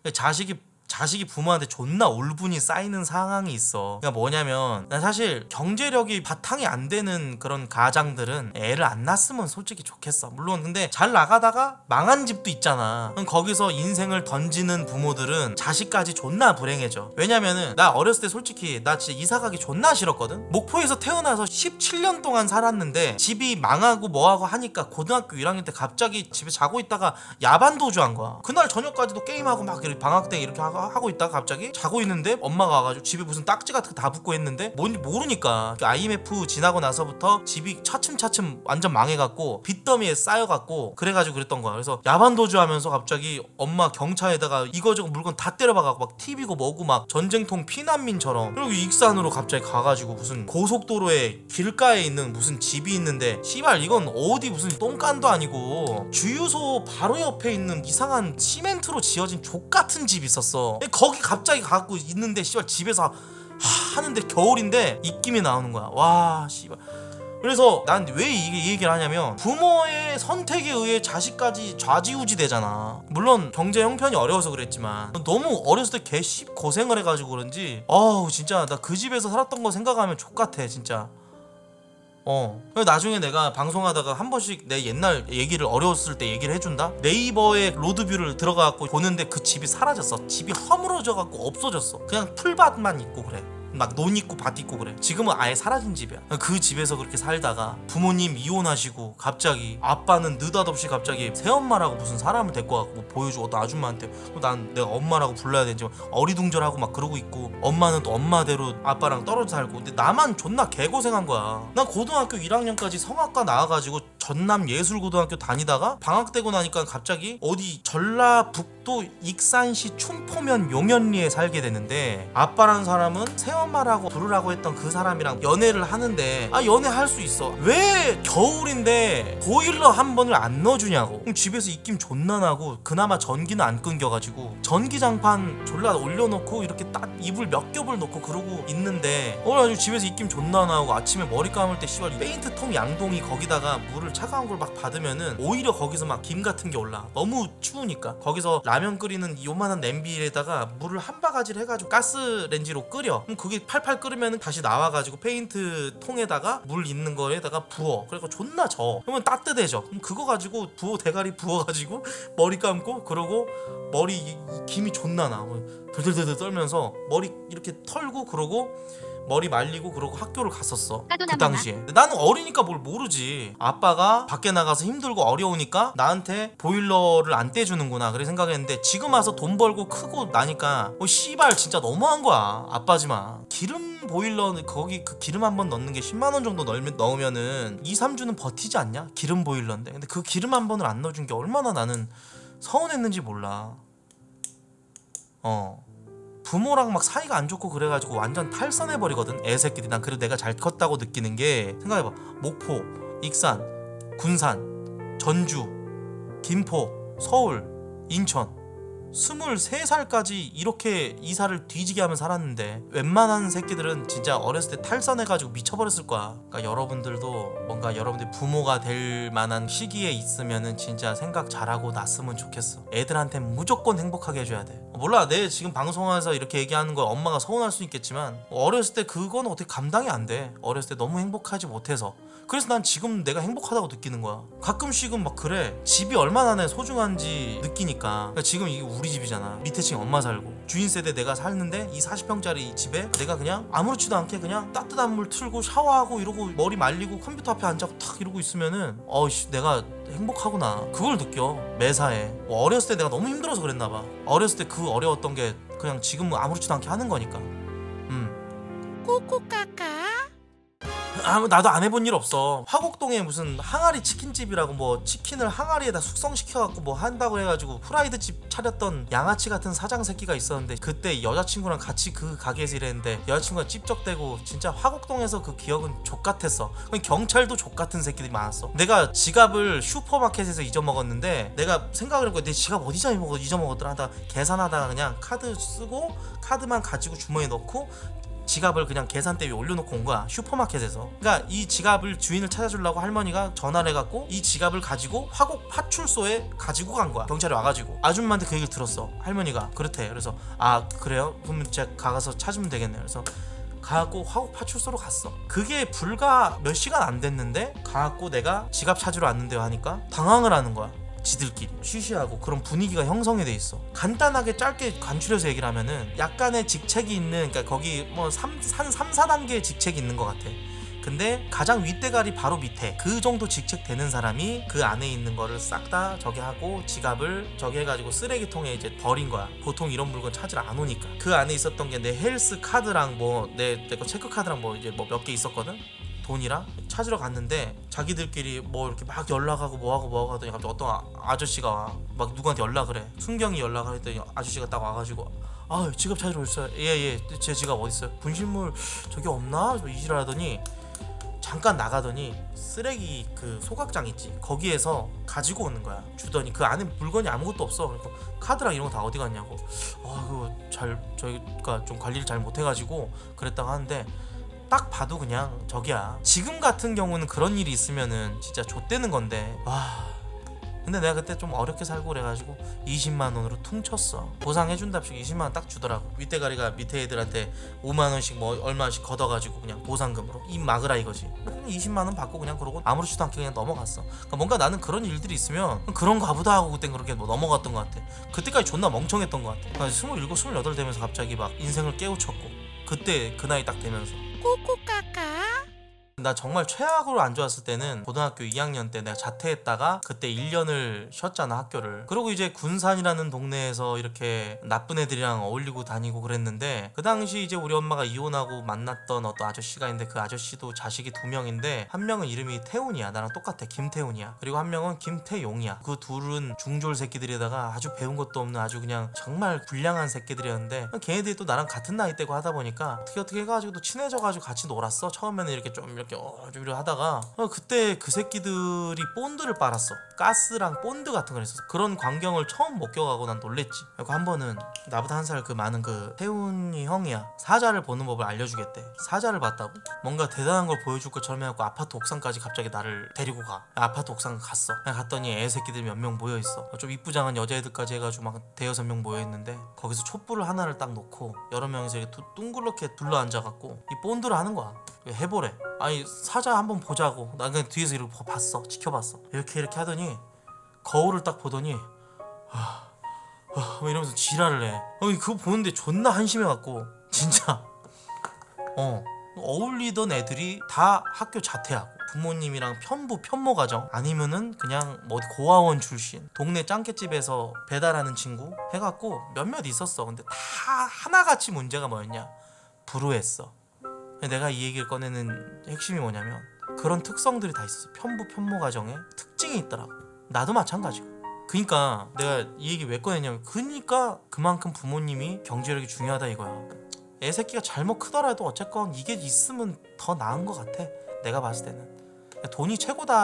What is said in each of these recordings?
자식이 부모한테 존나 울분이 쌓이는 상황이 있어. 그러니까 뭐냐면 난 사실 경제력이 바탕이 안 되는 그런 가장들은 애를 안 낳았으면 솔직히 좋겠어. 물론 근데 잘 나가다가 망한 집도 있잖아. 그럼 거기서 인생을 던지는 부모들은 자식까지 존나 불행해져. 왜냐면은 나 어렸을 때 솔직히 나 진짜 이사 가기 존나 싫었거든. 목포에서 태어나서 17년 동안 살았는데 집이 망하고 뭐하고 하니까 고등학교 1학년 때 갑자기 집에 자고 있다가 야반 도주한 거야. 그날 저녁까지도 게임하고 막 이렇게 방학때 이렇게 하고 있다가 갑자기 자고 있는데 엄마가 와가지고 집에 무슨 딱지 같은 거 다 붙고 했는데 뭔지 모르니까 IMF 지나고 나서부터 집이 차츰차츰 완전 망해갖고 빚더미에 쌓여갖고 그래가지고 그랬던 거야. 그래서 야반도주하면서 갑자기 엄마 경차에다가 이거저거 물건 다 때려박아갖고 막 TV고 뭐고 막 전쟁통 피난민처럼. 그리고 익산으로 갑자기 가가지고 무슨 고속도로에 길가에 있는 무슨 집이 있는데 씨발 이건 어디 무슨 똥간도 아니고 주유소 바로 옆에 있는 이상한 시멘트로 지어진 족같은 집이 있었어. 거기 갑자기 가고 있는데 씨발 집에서 하는데 겨울인데 입김이 나오는 거야. 와 씨발. 그래서 난 왜 이 얘기를 하냐면 부모의 선택에 의해 자식까지 좌지우지 되잖아. 물론 경제 형편이 어려워서 그랬지만 너무 어렸을 때 개씨 고생을 해가지고 그런지 진짜 나 그 집에서 살았던 거 생각하면 족같아 진짜. 나중에 내가 방송하다가 한 번씩 내 옛날 얘기를 어려웠을 때 얘기를 해준다? 네이버에 로드뷰를 들어가갖고 보는데 그 집이 사라졌어. 집이 허물어져갖고 없어졌어. 그냥 풀밭만 있고 그래. 막 논 있고 밭 있고 그래. 지금은 아예 사라진 집이야. 그 집에서 그렇게 살다가 부모님 이혼하시고 갑자기 아빠는 느닷없이 갑자기 새엄마라고 무슨 사람을 데리고 와서 뭐 보여주고 어떤 아줌마한테 난 내가 엄마라고 불러야 되는지 어리둥절하고 막 그러고 있고 엄마는 또 엄마대로 아빠랑 떨어져 살고. 근데 나만 존나 개고생한 거야. 난 고등학교 1학년까지 성악과 나와가지고 전남예술고등학교 다니다가 방학되고 나니까 갑자기 어디 전라북도 익산시 춘포면 용현리에 살게 되는데 아빠라는 사람은 새엄마라고 부르라고 했던 그 사람이랑 연애를 하는데 연애할 수 있어. 왜 겨울인데 보일러 한 번을 안 넣어주냐고. 그럼 집에서 입김 존나 나고 그나마 전기는 안 끊겨가지고 전기장판 졸라 올려놓고 이렇게 딱 이불 몇 겹을 놓고 그러고 있는데 아주 집에서 입김 존나 나고 아침에 머리 감을 때 씨발 페인트통 양동이 거기다가 물을 차가운 걸 막 받으면은 오히려 거기서 막 김 같은 게 올라. 너무 추우니까 거기서 라면 끓이는 요만한 냄비에다가 물을 한 바가지를 해가지고 가스렌지로 끓여. 그럼 그게 팔팔 끓으면 다시 나와가지고 페인트 통에다가 물 있는 거에다가 부어. 그래서 존나 져. 그러면 따뜻해져. 그럼 그거 가지고 대가리 부어가지고 머리 감고 그러고 머리 김이 존나 나. 들들들들 떨면서 머리 이렇게 털고 그러고 머리 말리고 그러고 학교를 갔었어. 그 당시에. 나는 어리니까 뭘 모르지. 아빠가 밖에 나가서 힘들고 어려우니까 나한테 보일러를 안 떼주는구나 그래 생각했는데 지금 와서 돈 벌고 크고 나니까 씨발 진짜 너무한 거야. 아빠지만 기름 보일러는 거기 그 기름 한 번 넣는 게 10만원 정도 넣으면은 2-3주는 버티지 않냐? 기름 보일러인데. 근데 그 기름 한 번을 안 넣어준 게 얼마나 나는 서운했는지 몰라. 부모랑 막 사이가 안 좋고 그래가지고 완전 탈선해버리거든 애새끼들이. 난 그래도 내가 잘 컸다고 느끼는 게 생각해봐. 목포, 익산, 군산, 전주, 김포, 서울, 인천 23살까지 이렇게 이사를 뒤지게 하면 살았는데 웬만한 새끼들은 진짜 어렸을 때 탈선해가지고 미쳐버렸을 거야. 그러니까 여러분들도 뭔가 여러분들 부모가 될 만한 시기에 있으면은 진짜 생각 잘하고 났으면 좋겠어. 애들한테 무조건 행복하게 해줘야 돼. 몰라 내 지금 방송에서 이렇게 얘기하는 거 엄마가 서운할 수 있겠지만 어렸을 때 그건 어떻게 감당이 안 돼. 어렸을 때 너무 행복하지 못해서. 그래서 난 지금 내가 행복하다고 느끼는 거야. 가끔씩은 막 그래. 집이 얼마나 내 소중한지 느끼니까. 그러니까 지금 이게 우리 집이잖아. 밑에 층 엄마 살고 주인 세대 내가 살는데 이 40평짜리 집에 내가 그냥 아무렇지도 않게 그냥 따뜻한 물 틀고 샤워하고 이러고 머리 말리고 컴퓨터 앞에 앉아서 탁 이러고 있으면은 내가 행복하구나. 그걸 느껴 매사에. 어렸을 때 내가 너무 힘들어서 그랬나 봐. 어렸을 때 그 어려웠던 게 그냥 지금은 아무렇지도 않게 하는 거니까. 꼬꼬까까. 나도 안 해본 일 없어. 화곡동에 무슨 항아리 치킨집이라고 뭐 치킨을 항아리에다 숙성시켜갖고 뭐 한다고 해가지고 후라이드집 차렸던 양아치 같은 사장 새끼가 있었는데 그때 여자친구랑 같이 그 가게에서 일했는데 여자친구가 찝쩍대고 진짜 화곡동에서 그 기억은 족같았어. 경찰도 족같은 새끼들이 많았어. 내가 지갑을 슈퍼마켓에서 잊어먹었는데 내가 생각을 해보고 내 지갑 어디 잊어먹었더라 하다가 계산하다가 그냥 카드 쓰고 카드만 가지고 주머니에 넣고 지갑을 그냥 계산대 위에 올려놓고 온 거야, 슈퍼마켓에서. 그러니까 이 지갑을 주인을 찾아주려고 할머니가 전화를 해갖고 이 지갑을 가지고 화곡 파출소에 가지고 간 거야. 경찰이 와가지고 아줌마한테 그 얘기를 들었어. 할머니가 그렇대. 그래서 아 그래요? 그러면 제가 가서 찾으면 되겠네요. 그래서 가갖고 화곡 파출소로 갔어. 그게 불과 몇 시간 안 됐는데 가갖고 내가 지갑 찾으러 왔는데요 하니까 당황을 하는 거야. 지들끼리 쉬쉬하고 그런 분위기가 형성이 돼 있어. 간단하게 짧게 간추려서 얘기를 하면은 약간의 직책이 있는, 그러니까 거기 뭐 3, 4단계의 직책이 있는 것 같아. 근데 가장 윗대가리 바로 밑에 그 정도 직책 되는 사람이 그 안에 있는 거를 싹 다 저기 하고 지갑을 저기 해가지고 쓰레기통에 이제 버린 거야. 보통 이런 물건 찾으러 안 오니까. 그 안에 있었던 게 내 헬스 카드랑 뭐 내 거 체크 카드랑 뭐 이제 뭐 몇 개 있었거든. 돈이랑 찾으러 갔는데 자기들끼리 뭐 이렇게 막 연락하고 뭐하고 하더니 갑자기 어떤 아저씨가 와. 막 누구한테 연락을 해. 순경이 연락을 했더니 아저씨가 딱 와가지고 아 지갑 찾으러 오셨어요. 예예 제 지갑 어딨어요? 분실물 저기 없나? 저 이지랄 하더니 잠깐 나가더니 쓰레기 그 소각장 있지, 거기에서 가지고 오는 거야. 주더니 그 안에 물건이 아무것도 없어. 그러니까 카드랑 이런 거 다 어디 갔냐고. 그거 저희가 좀 관리를 잘 못해가지고 그랬다고 하는데 딱 봐도 그냥 저기야. 지금 같은 경우는 그런 일이 있으면은 진짜 좆되는 건데 와. 근데 내가 그때 좀 어렵게 살고 그래가지고 20만 원으로 퉁쳤어. 보상해준답시고 20만 원 딱 주더라고. 윗대가리가 밑에 애들한테 5만 원씩 뭐 얼마씩 걷어가지고 그냥 보상금으로 입 막으라 이거지. 20만 원 받고 그냥 그러고 아무렇지도 않게 그냥 넘어갔어. 그러니까 뭔가 나는 그런 일들이 있으면 그런가 보다 하고 그땐 그렇게 뭐 넘어갔던 것 같아. 그때까지 존나 멍청했던 것 같아. 그러니까 27, 28 되면서 갑자기 막 인생을 깨우쳤고, 그때 그 나이 딱 되면서 꼬꼬까까. 나 정말 최악으로 안 좋았을 때는 고등학교 2학년 때 내가 자퇴했다가 그때 1년을 쉬었잖아, 학교를. 그리고 이제 군산이라는 동네에서 이렇게 나쁜 애들이랑 어울리고 다니고 그랬는데, 그 당시 이제 우리 엄마가 이혼하고 만났던 어떤 아저씨가 있는데 그 아저씨도 자식이 2명인데 한 명은 이름이 태훈이야. 나랑 똑같아. 김태훈이야. 그리고 한 명은 김태용이야. 그 둘은 중졸 새끼들에다가 아주 배운 것도 없는 아주 그냥 정말 불량한 새끼들이었는데, 걔네들이 또 나랑 같은 나이대고 하다 보니까 어떻게 해가지고 또 친해져가지고 같이 놀았어. 처음에는 이렇게 좀 이렇게 좀 이렇게 하다가 그때 그 새끼들이 본드를 빨았어. 가스랑 본드 같은 걸 했었어. 그런 광경을 처음 목격하고 난 놀랬지. 그리고 한 번은 나보다 한 살 그 많은 그 태훈이 형이야. 사자를 보는 법을 알려주겠대. 사자를 봤다고? 뭔가 대단한 걸 보여줄 것처럼 해갖고 아파트 옥상까지 갑자기 나를 데리고 가. 아파트 옥상 갔어. 갔더니 애 새끼들 몇 명 모여있어. 좀 이쁘장한 여자애들까지 해가지고 막 대여섯 명 모여있는데 거기서 촛불을 하나를 딱 놓고 여러 명이서 이렇게 둥글렇게 둘러앉아갖고 이 본드를 하는 거야. 해보래. 아니 사자 한번 보자고. 나 그냥 뒤에서 이렇게 봤어. 지켜봤어. 이렇게 하더니 거울을 딱 보더니 뭐 이러면서 지랄을 해. 그거 보는데 존나 한심해갖고 진짜 어울리던 애들이 다 학교 자퇴하고 부모님이랑 편모 가정, 아니면은 그냥 뭐 어디 고아원 출신, 동네 짱깨집에서 배달하는 친구 해갖고 몇몇 있었어. 근데 다 하나같이 문제가 뭐였냐, 불우했어. 내가 이 얘기를 꺼내는 핵심이 뭐냐면 그런 특성들이 다 있었어. 편모 가정에 특징이 있더라고. 나도 마찬가지고. 그니까 내가 이 얘기 왜 꺼내냐면, 그니까 그만큼 부모님이 경제력이 중요하다 이거야. 애 새끼가 잘못 크더라도 어쨌건 이게 있으면 더 나은 것 같아. 내가 봤을 때는 돈이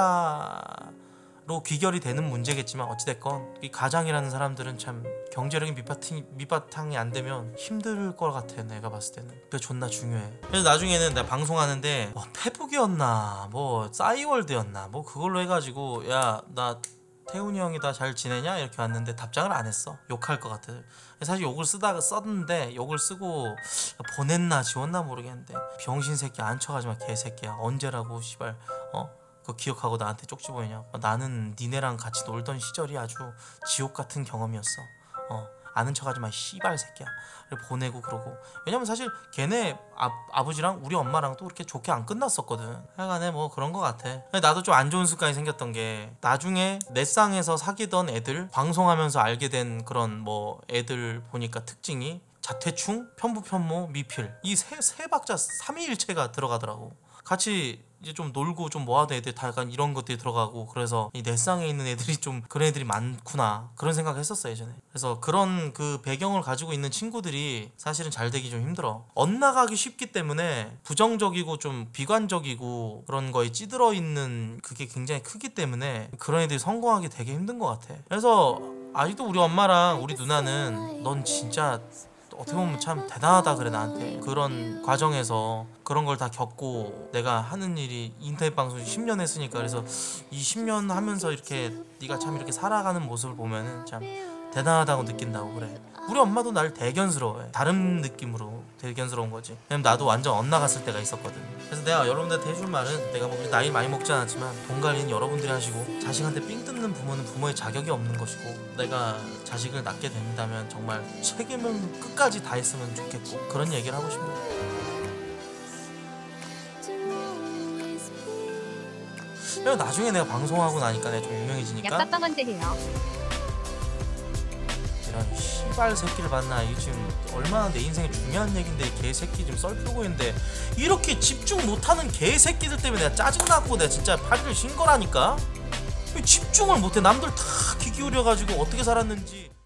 최고다로 귀결이 되는 문제겠지만 어찌됐건 이 가장이라는 사람들은 참 경제력이 밑바탕이 안 되면 힘들 것 같아. 내가 봤을 때는 그게 존나 중요해. 그래서 나중에는 내가 방송하는데 뭐 페북이었나 뭐 싸이월드였나 뭐 그걸로 해가지고 야 나 태훈이 형이다 잘 지내냐 이렇게 왔는데 답장을 안 했어. 욕할 것 같아. 사실 욕을 썼는데 욕을 쓰고 보냈나 지웠나 모르겠는데, 병신 새끼 안 쳐가지마 개새끼야. 언제라고 씨발 그거 기억하고 나한테 쪽지 보이냐. 나는 니네랑 같이 놀던 시절이 아주 지옥 같은 경험이었어. 아는 척하지마 씨발 새끼야. 보내고 그러고. 왜냐면 사실 걔네 아버지랑 우리 엄마랑 또 그렇게 좋게 안 끝났었거든. 하여간에 뭐 그런 거 같아. 나도 좀 안 좋은 습관이 생겼던 게, 나중에 내 쌍에서 사귀던 애들 방송하면서 알게 된 그런 뭐 애들 보니까 특징이 자퇴충, 편모, 미필, 이 세 박자 삼위일체가 들어가더라고. 같이 이제 좀 놀고 좀 뭐하던 애들 다 약간 이런 것들이 들어가고, 그래서 이 내 쌍에 있는 애들이 좀 그런 애들이 많구나 그런 생각을 했었어 예전에. 그래서 그런 그 배경을 가지고 있는 친구들이 사실은 잘 되기 좀 힘들어. 엇나가기 쉽기 때문에 부정적이고 좀 비관적이고 그런 거에 찌들어 있는 그게 굉장히 크기 때문에 그런 애들이 성공하기 되게 힘든 것 같아. 그래서 아직도 우리 엄마랑 우리 누나는 넌 진짜 어떻게 보면 참 대단하다 그래. 나한테 그런 과정에서 그런 걸 다 겪고 내가 하는 일이 인터넷 방송 10년 했으니까, 그래서 이 10년 하면서 이렇게 네가 참 이렇게 살아가는 모습을 보면은 참 대단하다고 느낀다고 그래. 우리 엄마도 날 대견스러워해. 다른 느낌으로 대견스러운 거지. 왜냐면 나도 완전 엇나갔을 때가 있었거든. 그래서 내가 여러분들한테 해줄 말은, 내가 뭐 나이 많이 먹지 않았지만 돈 관리는 여러분들이 하시고, 자식한테 삥 뜯는 부모는 부모의 자격이 없는 것이고, 내가 자식을 낳게 된다면 정말 책임은 끝까지 다했으면 좋겠고, 그런 얘기를 하고 싶네요. 나중에 내가 방송하고 나니까 내가 좀 유명해지니까 약속방 언제 해요? 이런 씨발 새끼를 봤나. 이게 지금 얼마나 내 인생에 중요한 얘긴데, 개새끼 지금 썰 풀고 있는데 이렇게 집중 못하는 개새끼들 때문에 내가 짜증나고 내가 진짜 파리를 신 거라니까. 집중을 못해. 남들 다 귀 기울여가지고 어떻게 살았는지.